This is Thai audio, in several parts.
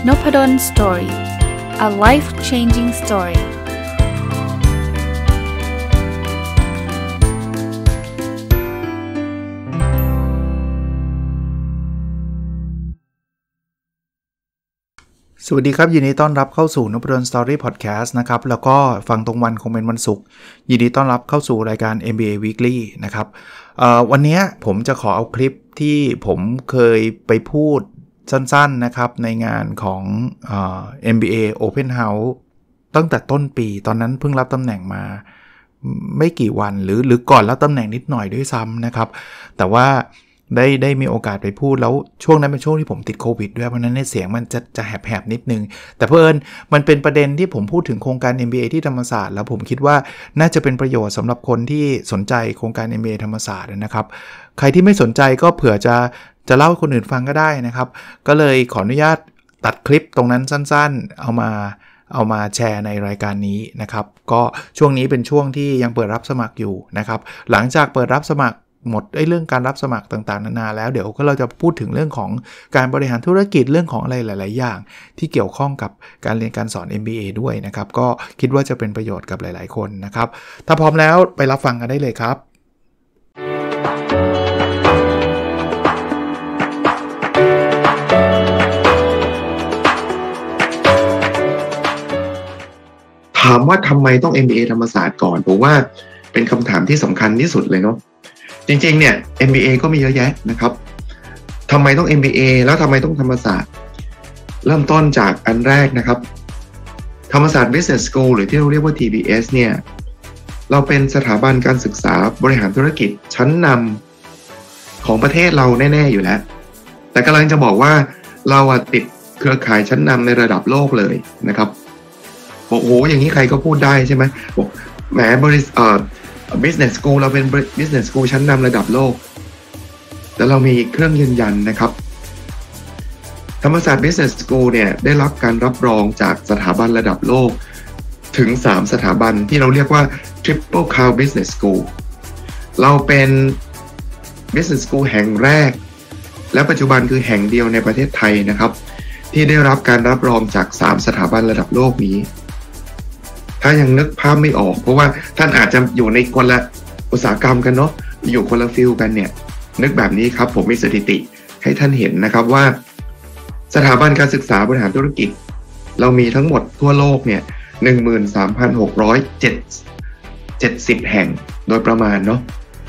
Nopadon Story. A life-changing story. สวัสดีครับยินดีต้อนรับเข้าสู่ Nopadon Story Podcast นะครับแล้วก็ฟังตรงวันคงเป็นวันศุกร์ยินดีต้อนรับเข้าสู่รายการ MBA Weekly นะครับวันนี้ผมจะขอเอาคลิปที่ผมเคยไปพูดสั้นๆนะครับในงานของMBA Open House ตั้งแต่ต้นปีตอนนั้นเพิ่งรับตำแหน่งมาไม่กี่วันหรือก่อนรับตำแหน่งนิดหน่อยด้วยซ้ำนะครับแต่ว่าได้มีโอกาสไปพูดแล้วช่วงนั้นเป็นช่วงที่ผมติดโควิดด้วยเพราะนั้นในเสียงมันจะแหบๆนิดนึงแต่เพิ่นมันเป็นประเด็นที่ผมพูดถึงโครงการ MBA ที่ธรรมศาสตร์แล้วผมคิดว่าน่าจะเป็นประโยชน์สำหรับคนที่สนใจโครงการ MBA ธรรมศาสตร์นะครับใครที่ไม่สนใจก็เผื่อจะเล่าให้คนอื่นฟังก็ได้นะครับก็เลยขออนุญาตตัดคลิปตรงนั้นสั้นๆเอามาแชร์ในรายการนี้นะครับก็ช่วงนี้เป็นช่วงที่ยังเปิดรับสมัครอยู่นะครับหลังจากเปิดรับสมัครหมดเรื่องการรับสมัครต่างๆนานาแล้วเดี๋ยวก็เราจะพูดถึงเรื่องของการบริหารธุรกิจเรื่องของอะไรหลายๆอย่างที่เกี่ยวข้องกับการเรียนการสอน MBA ด้วยนะครับก็คิดว่าจะเป็นประโยชน์กับหลายๆคนนะครับถ้าพร้อมแล้วไปรับฟังกันได้เลยครับถามว่าทำไมต้อง MBA ธรรมศาสตร์ก่อนผมว่าเป็นคำถามที่สำคัญที่สุดเลยเนาะจริงๆเนี่ย MBA ก็มีเยอะแยะนะครับทำไมต้อง MBA แล้วทำไมต้องธรรมศาสตร์เริ่มต้นจากอันแรกนะครับธรรมศาสตร์ Business School หรือที่เราเรียกว่า TBS เนี่ยเราเป็นสถาบันการศึกษาบริหารธุรกิจชั้นนำของประเทศเราแน่ๆอยู่แล้วแต่กำลังจะบอกว่าเราติดเครือข่ายชั้นนำในระดับโลกเลยนะครับบอกโอ้อย่างนี้ใครก็พูดได้ใช่ไหมบอกแหมBusiness School เราเป็น Business School ชั้นนำระดับโลกแต่เรามีเครื่องยืนยันนะครับธรรมศาสตร์ Business School เนี่ยได้รับการรับรองจากสถาบันระดับโลกถึง3สถาบันที่เราเรียกว่า Triple Crown Business School เราเป็น Business School แห่งแรกและปัจจุบันคือแห่งเดียวในประเทศไทยนะครับที่ได้รับการรับรองจาก3สถาบันระดับโลกนี้ถ้ายังนึกภาพไม่ออกเพราะว่าท่านอาจจะอยู่ในคนละอุตสาหกรรมกันเนาะอยู่คนละฟิลกันเนี่ยนึกแบบนี้ครับผมมีสถิติให้ท่านเห็นนะครับว่าสถาบันการศึกษาบริหารธุรกิจเรามีทั้งหมดทั่วโลกเนี่ย 13,670 แห่งโดยประมาณเนาะ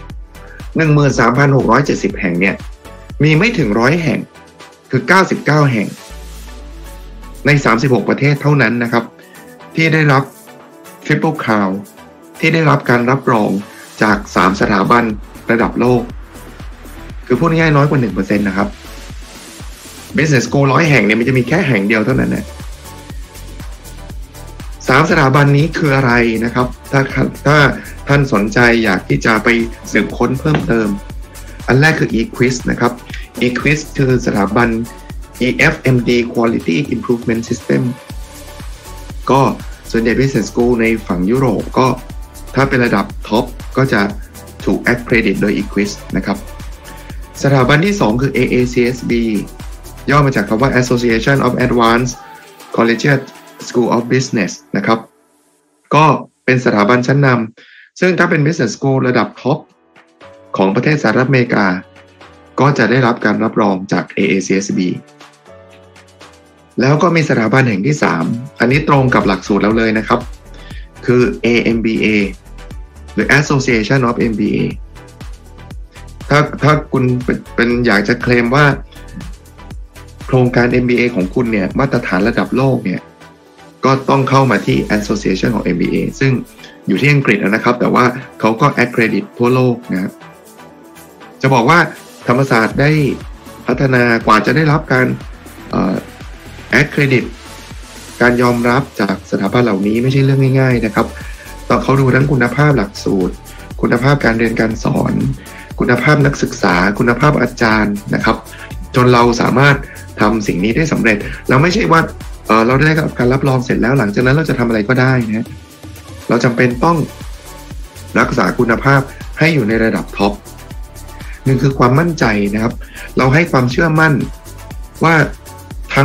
13,670 แห่งเนี่ยมีไม่ถึง100แห่งคือ99แห่งใน36ประเทศเท่านั้นนะครับที่ได้รับTriple Crown ที่ได้รับการรับรองจาก3สถาบันระดับโลกคือพูดง่ายๆน้อยกว่า 1% นะครับ Business School 100แห่งเนี่ยมันจะมีแค่แห่งเดียวเท่านั้นนะ3สถาบันนี้คืออะไรนะครับถ้าท่านสนใจอยากที่จะไปสืบค้นเพิ่มเติมอันแรกคือ EQuis นะครับ EQuis คือสถาบัน EFMD Quality Improvement System ก็ส่วนใหญ่ Business School ในฝั่งยุโรปก็ถ้าเป็นระดับท็อปก็จะถูก accredit โดย EQuis นะครับสถาบันที่2คือ AACSB ย่อมาจากคำว่า Association of Advanced Collegiate School of Business นะครับก็เป็นสถาบันชั้นนำซึ่งถ้าเป็น Business School ระดับท็อปของประเทศสหรัฐอเมริกาก็จะได้รับการรับรองจาก AACSBแล้วก็มีสถาบันแห่งที่3อันนี้ตรงกับหลักสูตรเราเลยนะครับคือ AMBA หรือ Association of MBA ถ้าคุณเป็นอยากจะเคลมว่าโครงการ MBA ของคุณเนี่ยมาตรฐานระดับโลกเนี่ยก็ต้องเข้ามาที่ Association ของ MBA ซึ่งอยู่ที่อังกฤษนะครับแต่ว่าเขาก็ accredit ทั่วโลกนะครับจะบอกว่าธรรมศาสตร์ได้พัฒนากว่าจะได้รับการaccredit การยอมรับจากสถาบันเหล่านี้ไม่ใช่เรื่องง่ายๆนะครับต้องเขาดูทั้งคุณภาพหลักสูตรคุณภาพการเรียนการสอนคุณภาพนักศึกษาคุณภาพอาจารย์นะครับจนเราสามารถทำสิ่งนี้ได้สำเร็จเราไม่ใช่ว่าเราได้การรับรองเสร็จแล้วหลังจากนั้นเราจะทำอะไรก็ได้นะเราจำเป็นต้องรักษาคุณภาพให้อยู่ในระดับท็อปหนึ่งคือความมั่นใจนะครับเราให้ความเชื่อมั่นว่าทั้ง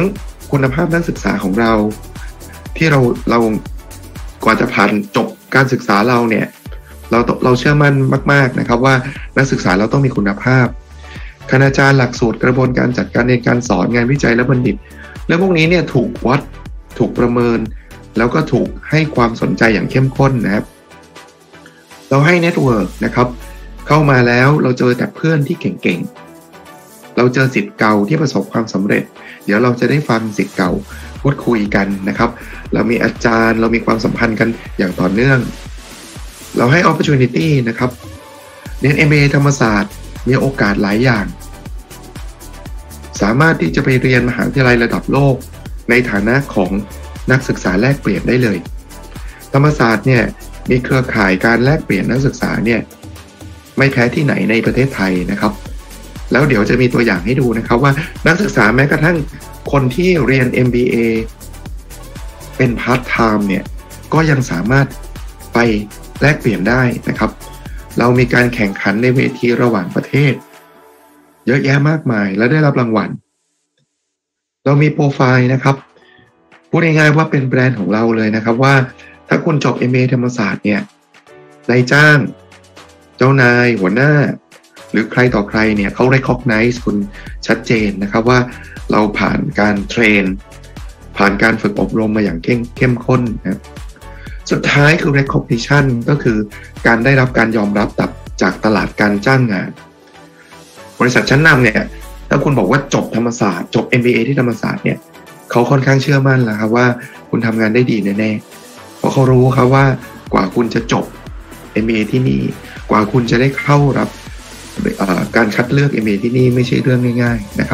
คุณภาพนักศึกษาของเราที่เรากว่าจะผ่านจบการศึกษาเราเนี่ยเราเชื่อมั่นมากๆนะครับว่านักศึกษาเราต้องมีคุณภาพคณาจารย์หลักสูตรกระบวนการจัดการเรียนการสอนงานวิจัยและบัณฑิตเรื่องพวกนี้เนี่ยถูกวัดถูกประเมินแล้วก็ถูกให้ความสนใจอย่างเข้มข้นนะครับเราให้เน็ตเวิร์กนะครับเข้ามาแล้วเราเจอแต่เพื่อนที่เก่งๆเราเจอศิษย์เก่าที่ประสบความสำเร็จเดี๋ยวเราจะได้ฟังศิษย์เก่าพูดคุยกันนะครับเรามีอาจารย์เรามีความสัมพันธ์กันอย่างต่อเนื่องเราให้ opportunity นะครับเรียน MBA ธรรมศาสตร์มีโอกาสหลายอย่างสามารถที่จะไปเรียนมหาวิทยาลัยระดับโลกในฐานะของนักศึกษาแลกเปลี่ยนได้เลยธรรมศาสตร์เนี่ยมีเครือข่ายการแลกเปลี่ยนนักศึกษาเนี่ยไม่แพ้ที่ไหนในประเทศไทยนะครับแล้วเดี๋ยวจะมีตัวอย่างให้ดูนะครับว่านักศึกษาแม้กระทั่งคนที่เรียน MBA เป็นพาร์ทไทม์เนี่ยก็ยังสามารถไปแลกเปลี่ยนได้นะครับเรามีการแข่งขันในเวทีระหว่างประเทศเยอะแยะมากมายและได้รับรางวัลเรามีโปรไฟล์นะครับพูดง่ายๆว่าเป็นแบรนด์ของเราเลยนะครับว่าถ้าคุณจบ MBA ธรรมศาสตร์เนี่ยนายจ้างเจ้านายหัวหน้าหรือใครต่อใครเนี่ยเขา recognize คุณชัดเจนนะครับว่าเราผ่านการเทรนผ่านการฝึกอบรมมาอย่างเข้มข้นนะสุดท้ายคือ recognition ก็คือการได้รับการยอมรับจากตลาดการจ้างงานบริษัทชั้นนำเนี่ยถ้าคุณบอกว่าจบธรรมศาสตร์จบ MBA ที่ธรรมศาสตร์เนี่ยเขาค่อนข้างเชื่อมั่นแล้วครับว่าคุณทำงานได้ดีแน่ๆเพราะเขารู้ครับว่ากว่าคุณจะจบ MBA ที่นี่กว่าคุณจะได้เข้ารับการคัดเลือก MBA ที่นี่ไม่ใช่เรื่องง่ายๆนะครับ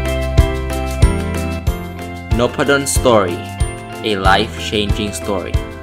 Nopadon Story, a life-changing story.